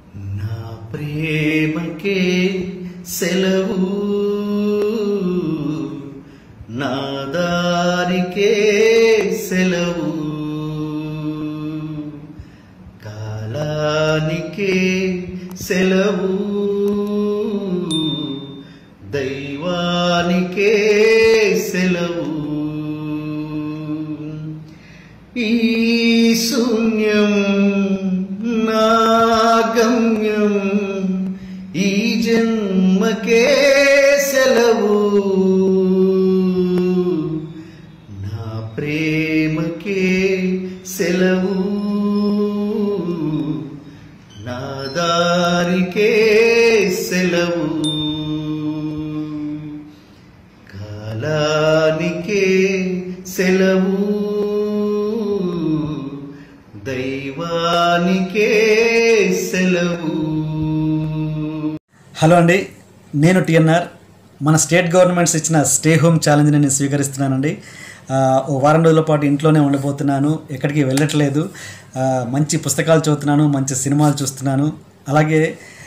నా ప్రేమకే సెలవు, నా దారికే సెలవు, కాలానికే సెలవు, దైవానికే సెలవు. ఈ శూన్యం నా గమ్యం, ఈ జన్మకే సెలవు, నా ప్రేమకే సెలవు, నా దారికే సెలవు, కాలానికే సెలవు, దైవానికే సెలవు. హలో అండి, నేను TNR. మన స్టేట్ గవర్నమెంట్స్ ఇచ్చిన స్టే హోమ్ ఛాలెంజ్ని నేను స్వీకరిస్తున్నానండి. ఓ వారం రోజుల పాటు ఇంట్లోనే ఉండబోతున్నాను, ఎక్కడికి వెళ్ళట్లేదు. మంచి పుస్తకాలు చదువుతున్నాను, మంచి సినిమాలు చూస్తున్నాను. అలాగే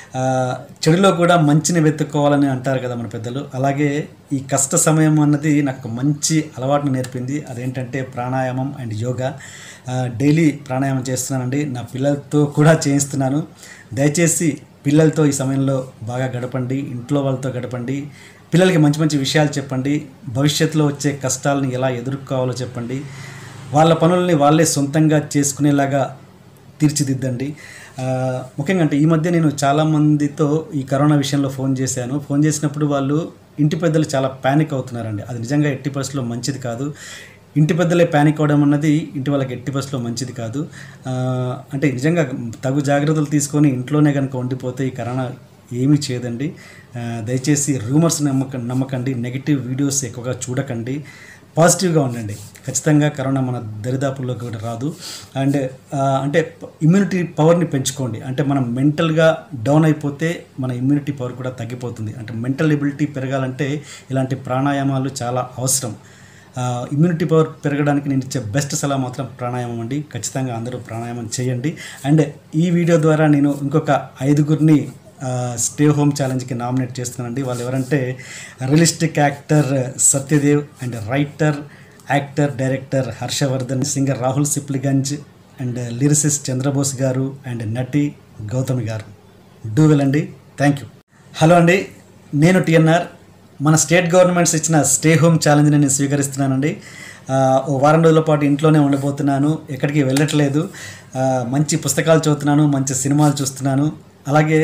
చెడులో కూడా మంచిని వెతుక్కోవాలని అంటారు కదా మన పెద్దలు. అలాగే ఈ కష్ట సమయం అన్నది నాకు మంచి అలవాటును నేర్పింది. అదేంటంటే ప్రాణాయామం అండ్ యోగా. డైలీ ప్రాణాయామం చేస్తున్నానండి, నా పిల్లలతో కూడా చేయిస్తున్నాను. దయచేసి పిల్లలతో ఈ సమయంలో బాగా గడపండి, ఇంట్లో వాళ్ళతో గడపండి. పిల్లలకి మంచి మంచి విషయాలు చెప్పండి, భవిష్యత్తులో వచ్చే కష్టాలను ఎలా ఎదుర్కోవాలో చెప్పండి. వాళ్ళ పనుల్ని వాళ్ళే సొంతంగా చేసుకునేలాగా తీర్చిదిద్దండి. ముఖ్యంగా అంటే ఈ మధ్య నేను చాలామందితో ఈ కరోనా విషయంలో ఫోన్ చేసినప్పుడు వాళ్ళు ఇంటి పెద్దలు చాలా ప్యానిక్ అవుతున్నారండి. అది నిజంగా ఎట్టి పరిస్థితుల్లో మంచిది కాదు. ఇంటి పెద్దలే ప్యానిక్ అవ్వడం అన్నది ఇంటి వాళ్ళకి ఎట్టి పరిస్థితుల్లో మంచిది కాదు. అంటే నిజంగా తగు జాగ్రత్తలు తీసుకొని ఇంట్లోనే కనుక ఉండిపోతే ఈ కరోనా ఏమీ చేయదండి. దయచేసి రూమర్స్ నమ్మకండి, నెగిటివ్ వీడియోస్ ఎక్కువగా చూడకండి, పాజిటివ్గా ఉండండి. ఖచ్చితంగా కరోనా మన దరిదాపుల్లోకి కూడా రాదు. అండ్ అంటే ఇమ్యూనిటీ పవర్ని పెంచుకోండి. అంటే మనం మెంటల్గా డౌన్ అయిపోతే మన ఇమ్యూనిటీ పవర్ కూడా తగ్గిపోతుంది. అంటే మెంటల్ ఎబిలిటీ పెరగాలంటే ఇలాంటి ప్రాణాయామాలు చాలా అవసరం. ఇమ్యూనిటీ పవర్ పెరగడానికి నేను ఇచ్చే బెస్ట్ సలహా మాత్రం ప్రాణాయామం అండి. ఖచ్చితంగా అందరూ ప్రాణాయామం చేయండి. అండ్ ఈ వీడియో ద్వారా నేను ఇంకొక 5గురిని స్టే హోమ్ ఛాలెంజ్కి నామినేట్ చేస్తున్నానండి. వాళ్ళు ఎవరంటే realistic actor Satyadev, and writer, actor, director Harshavardhan, singer Rahul Sipligunj, and lyricist Chandrabose garu, and నటి గౌతమి గారు. డూ వెల్ అండి. Thank you. హలో అండి, నేను TNR. మన స్టేట్ గవర్నమెంట్స్ ఇచ్చిన స్టే హోమ్ ఛాలెంజ్ని నేను స్వీకరిస్తున్నానండి. ఓ వారం రోజుల పాటు ఇంట్లోనే ఉండబోతున్నాను, ఎక్కడికి వెళ్ళట్లేదు. మంచి పుస్తకాలు చదువుతున్నాను, మంచి సినిమాలు చూస్తున్నాను. అలాగే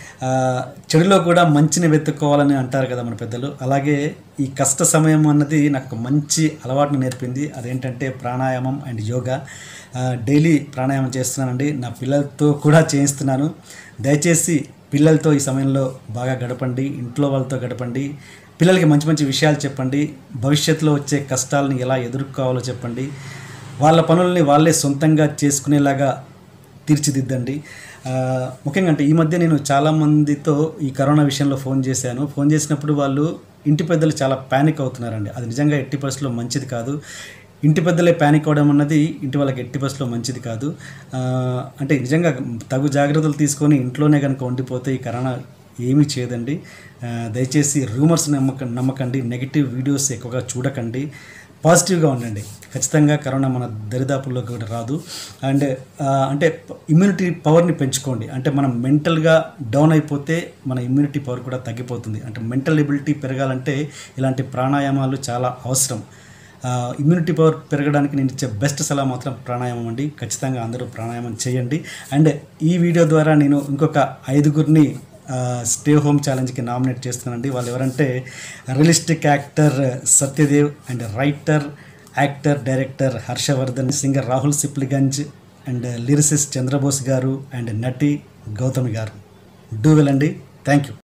చెడులో కూడా మంచిని వెతుక్కోవాలని అంటారు కదా మన పెద్దలు. అలాగే ఈ కష్ట సమయం అన్నది నాకు మంచి అలవాటును నేర్పింది. అదేంటంటే ప్రాణాయామం అండ్ యోగా. డైలీ ప్రాణాయామం చేస్తున్నానండి, నా పిల్లలతో కూడా చేయిస్తున్నాను. దయచేసి పిల్లలతో ఈ సమయంలో బాగా గడపండి, ఇంట్లో వాళ్ళతో గడపండి. పిల్లలకి మంచి మంచి విషయాలు చెప్పండి, భవిష్యత్తులో వచ్చే కష్టాలను ఎలా ఎదుర్కోవాలో చెప్పండి. వాళ్ళ పనుల్ని వాళ్ళే సొంతంగా చేసుకునేలాగా తీర్చిదిద్దండి. ముఖ్యంగా అంటే ఈ మధ్య నేను చాలామందితో ఈ కరోనా విషయంలో ఫోన్ చేసినప్పుడు వాళ్ళు ఇంటి పెద్దలు చాలా ప్యానిక్ అవుతున్నారండి. అది నిజంగా ఎట్టి పరిస్థితుల్లో మంచిది కాదు. ఇంటి పెద్దలే ప్యానిక్ అవ్వడం అన్నది ఇంటి వాళ్ళకి ఎట్టి పరిస్థితుల్లో మంచిది కాదు. అంటే నిజంగా తగు జాగ్రత్తలు తీసుకొని ఇంట్లోనే కనుక ఉండిపోతే ఈ కరోనా ఏమీ చేయదండి. దయచేసి రూమర్స్ నమ్మకండి, నెగిటివ్ వీడియోస్ ఎక్కువగా చూడకండి, పాజిటివ్గా ఉండండి. ఖచ్చితంగా కరోనా మన దరిదాపుల్లోకి కూడా రాదు. అండ్ అంటే ఇమ్యూనిటీ పవర్ని పెంచుకోండి. అంటే మనం మెంటల్గా డౌన్ అయిపోతే మన ఇమ్యూనిటీ పవర్ కూడా తగ్గిపోతుంది. అంటే మెంటల్ ఎబిలిటీ పెరగాలంటే ఇలాంటి ప్రాణాయామాలు చాలా అవసరం. ఇమ్యూనిటీ పవర్ పెరగడానికి నేను ఇచ్చే బెస్ట్ సలహా మాత్రం ప్రాణాయామం అండి. ఖచ్చితంగా అందరూ ప్రాణాయామం చేయండి. అండ్ ఈ వీడియో ద్వారా నేను ఇంకొక 5గురిని స్టే హోమ్ ఛాలెంజ్కి నామినేట్ చేస్తున్నానండి. వాళ్ళు ఎవరంటే realistic actor Satyadev, and writer, actor, director Harshavardhan, singer Rahul Sipligunj, and lyricist Chandrabose garu, and నటి గౌతమి గారు. డూ వెల్ అండి. Thank you.